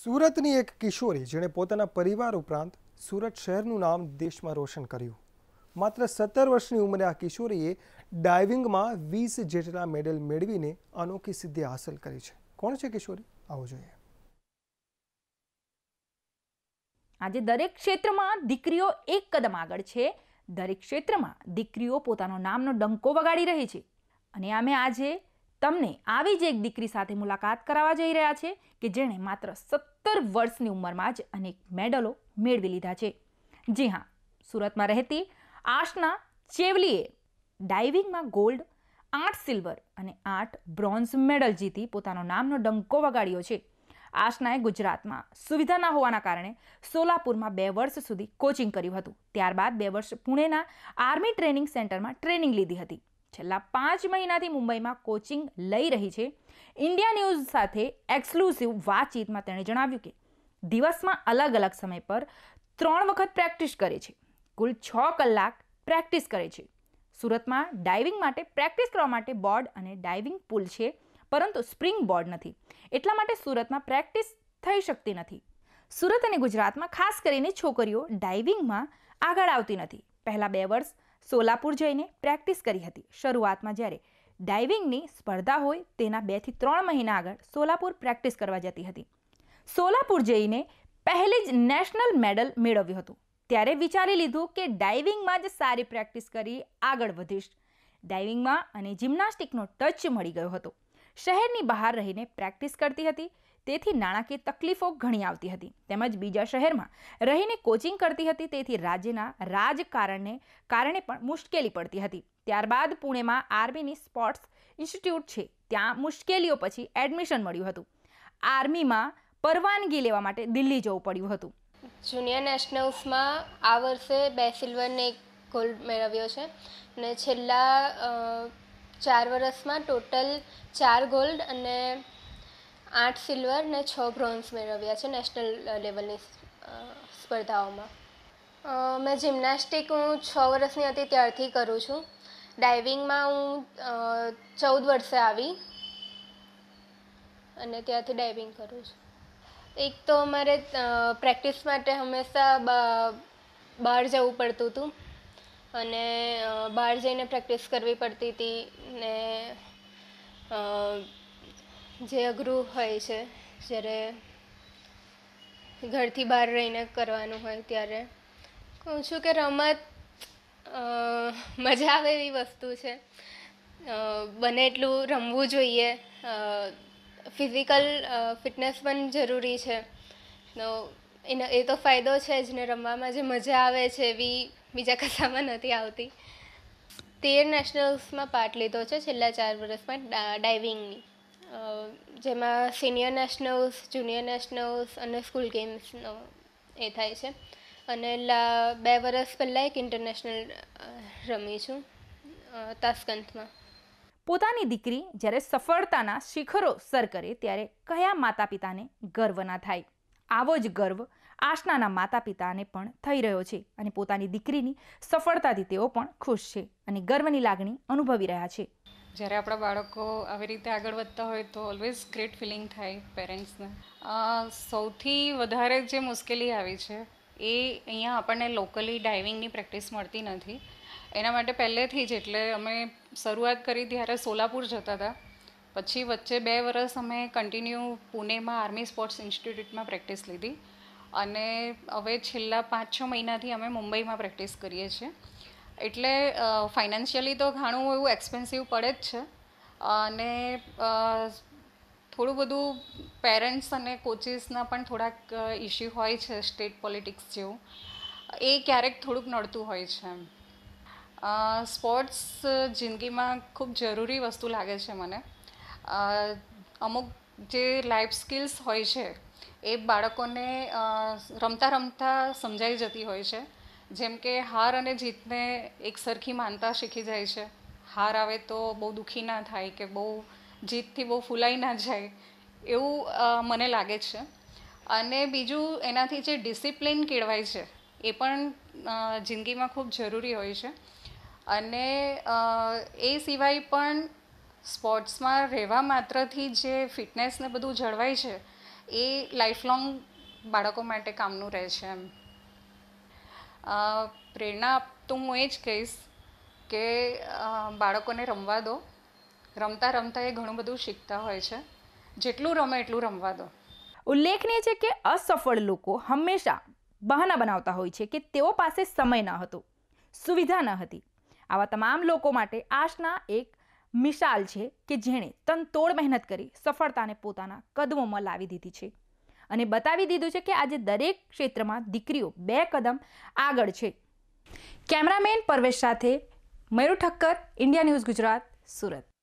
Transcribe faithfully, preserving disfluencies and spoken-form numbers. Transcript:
સુરતની એક કિશોરી જેણે પોતાના પરિવાર ઉપરાંત સુરત શહેરનું નામ દેશમાં રોશન કર્યું. માત્ર સત્તર વર્ષની ઉંમરે આ કિશોરીએ ડાઇવિંગમાં વીસ જેટલા મેડલ મેળવીને અનોખી સિદ્ધિ હાંસલ કરી છે. કોણ છે કિશોરી? આવો જોઈએ. આજે દરેક ક્ષેત્રમાં દીકરીઓ એક કદમ આગળ છે. દરેક ક્ષેત્રમાં દીકરીઓ પોતાનો નામનો ડંકો વગાડી રહી છે. અને અમે આજે તમને આવી જ એક દીકરી સાથે મુલાકાત કરાવવા જઈ રહ્યા છે કે જેણે માત્ર સત્તર વર્ષની ઉંમરમાં જ અનેક મેડલો મેળવી લીધા છે. જી હા, સુરતમાં રહેતી આશના ચેવલીએ ડાઇવિંગમાં ગોલ્ડ, આઠ સિલ્વર અને આઠ બ્રોન્ઝ મેડલ જીતી પોતાનો નામનો ડંકો વગાડ્યો છે. આશનાએ ગુજરાતમાં સુવિધા ન હોવાના કારણે સોલાપુરમાં બે વર્ષ સુધી કોચિંગ કર્યું હતું. ત્યારબાદ બે વર્ષ પુણેના આર્મી ટ્રેનિંગ સેન્ટરમાં ટ્રેનિંગ લીધી હતી. છેલ્લા પાંચ મહિનાથી મુંબઈમાં કોચિંગ લઈ રહી છે. ઇન્ડિયા ન્યૂઝ સાથે એક્સક્લુઝિવ વાતચીતમાં તેણે જણાવ્યું કે દિવસમાં અલગ અલગ સમય પર ત્રણ વખત પ્રેક્ટિસ કરે છે. કુલ છ કલાક પ્રેક્ટિસ કરે છે. સુરતમાં ડાઇવિંગ માટે પ્રેક્ટિસ કરવા માટે બોર્ડ અને ડાઇવિંગ પુલ છે, પરંતુ સ્પ્રિંગ બોર્ડ નથી. એટલા માટે સુરતમાં પ્રેક્ટિસ થઈ શકતી નથી. સુરત અને ગુજરાતમાં ખાસ કરીને છોકરીઓ ડાઇવિંગમાં આગળ આવતી નથી. પહેલાં બે વર્ષ સોલાપુર જઈને પ્રેક્ટિસ કરી હતી. શરૂઆતમાં જ્યારે ડાઇવિંગની સ્પર્ધા હોય તેના બેથી ત્રણ મહિના આગળ સોલાપુર પ્રેક્ટિસ કરવા જતી હતી. સોલાપુર જઈને પહેલી જ નેશનલ મેડલ મેળવ્યું હતું. ત્યારે વિચારી લીધું કે ડાઇવિંગમાં જ સારી પ્રેક્ટિસ કરી આગળ વધીશ. ડાઇવિંગમાં અને જિમ્નાસ્ટિકનો ટચ મળી ગયો હતો. શહેરની બહાર રહીને પ્રેક્ટિસ કરતી હતી, તેથી નાણાકીય તકલીફો ઘણી આવતી હતી. તેમજ બીજા શહેરમાં રહીને કોચિંગ કરતી હતી, તેથી રાજ્યના રાજકારણને કારણે પણ મુશ્કેલી પડતી હતી. ત્યારબાદ પુણેમાં આર્મીની સ્પોર્ટ્સ ઇન્સ્ટિટ્યૂટ છે, ત્યાં મુશ્કેલીઓ પછી એડમિશન મળ્યું હતું. આર્મીમાં પરવાનગી લેવા માટે દિલ્હી જવું પડ્યું હતું. જુનિયર નેશનલ્સમાં આ વર્ષે બે સિલ્વર ને એક ગોલ્ડ મેળવ્યો છે અને છેલ્લા ચાર વર્ષમાં ટોટલ ચાર ગોલ્ડ અને આઠ સિલ્વર ને છ બ્રોન્ઝ મેળવ્યા છે નેશનલ લેવલની સ્પર્ધાઓમાં. મેં જિમ્નાસ્ટિક હું છ વર્ષની હતી ત્યારથી કરું છું. ડાઇવિંગમાં હું ચૌદ વર્ષે આવી અને ત્યારથી ડાઇવિંગ કરું છું. એક તો અમારે પ્રેક્ટિસ માટે હંમેશા બહાર જવું પડતું હતું અને બહાર જઈને પ્રેક્ટિસ કરવી પડતી હતી ને જે અઘરું હોય છે જ્યારે ઘરથી બહાર રહીને કરવાનું હોય ત્યારે કહું છું કે રમત મજા આવે એવી વસ્તુ છે. બને એટલું રમવું જોઈએ. ફિઝિકલ ફિટનેસ પણ જરૂરી છે. તો એનો એ તો ફાયદો છે જ ને રમવામાં જે મજા આવે છે એવી બીજા કશામાં નથી આવતી. તેર નેશનલ્સમાં પાર્ટ લીધો છે છેલ્લા ચાર વર્ષમાં ડાઇવિંગની, જેમાં સિનિયર નેશનલ્સ, જુનિયર નેશનલ્સ અને સ્કૂલ ગેમ્સનો એ થાય છે. અને લા બે વર્ષ પહેલાં એક ઇન્ટરનેશનલ રમી છું તાસ્કંતમાં. પોતાની દીકરી જ્યારે સફળતાના શિખરો સર કરે ત્યારે કયા માતા પિતાને ગર્વ ના થાય? આવો જ ગર્વ આશનાના માતા પિતાને પણ થઈ રહ્યો છે અને પોતાની દીકરીની સફળતાથી તેઓ પણ ખુશ છે અને ગર્વની લાગણી અનુભવી રહ્યા છે. જ્યારે આપણા બાળકો આવી રીતે આગળ વધતા હોય તો ઓલવેઝ ગ્રેટ ફિલિંગ થાય પેરેન્ટ્સને. સૌથી વધારે જે મુશ્કેલી આવી છે એ અહીંયા આપણને લોકલી ડાઇવિંગની પ્રેક્ટિસ મળતી નથી. એના માટે પહેલેથી જ એટલે અમે શરૂઆત કરી ત્યારે સોલાપુર જતા હતા. પછી વચ્ચે બે વર્ષ અમે કન્ટિન્યુ પુણેમાં આર્મી સ્પોર્ટ્સ ઇન્સ્ટિટ્યૂટમાં પ્રેક્ટિસ લીધી અને હવે છેલ્લા પાંચ છ મહિનાથી અમે મુંબઈમાં પ્રેક્ટિસ કરીએ છીએ. એટલે ફાઇનાન્શિયલી તો ઘણું એવું એક્સપેન્સિવ પડે જ છે અને થોડું બધું પેરેન્ટ્સ અને કોચિસના પણ થોડાક ઇશ્યુ હોય છે, સ્ટેટ પોલિટિક્સ જેવું. એ ક્યારેક થોડુંક નડતું હોય છે. એમ સ્પોર્ટ્સ જિંદગીમાં ખૂબ જરૂરી વસ્તુ લાગે છે મને. અમુક જે લાઈફ સ્કિલ્સ હોય છે એ બાળકોને રમતા રમતા સમજાઈ જતી હોય છે. જેમ કે હાર અને જીતને એક સરખી માનતા શીખી જાય છે. હાર આવે તો બહુ દુઃખી ના થાય કે બહુ જીતથી બહુ ફૂલાઈ ના જાય એવું મને લાગે છે. અને બીજું એનાથી જે ડિસિપ્લિન કેળવાય છે એ પણ જિંદગીમાં ખૂબ જરૂરી હોય છે. અને એ સિવાય પણ સ્પોર્ટ્સમાં રહેવા માત્રથી જે ફિટનેસને બધું જળવાય છે એ લાઈફલોંગ બાળકો માટે કામનું રહે છે એમ. પ્રેરણા તો હું એ જ કહીશ કે બાળકોને રમવા દો. રમતા રમતા એ ઘણું બધું શીખતા હોય છે. જેટલું રમે એટલું રમવા દો. ઉલ્લેખનીય છે કે અસફળ લોકો હંમેશા બહાના બનાવતા હોય છે કે તેઓ પાસે સમય ન હતો, સુવિધા ન હતી. આવા તમામ લોકો માટે આશના એક મિસાલ છે કે જેણે તનતોડ મહેનત કરી સફળતાને પોતાના કદમોમાં લાવી દીધી છે અને બતાવી દીધું છે કે આજે દરેક ક્ષેત્રમાં દીકરીઓ બે કદમ આગળ છે. કેમેરામેન પરવેશ સાથે મયુર ઠક્કર, ઇન્ડિયા ન્યૂઝ ગુજરાત, સુરત.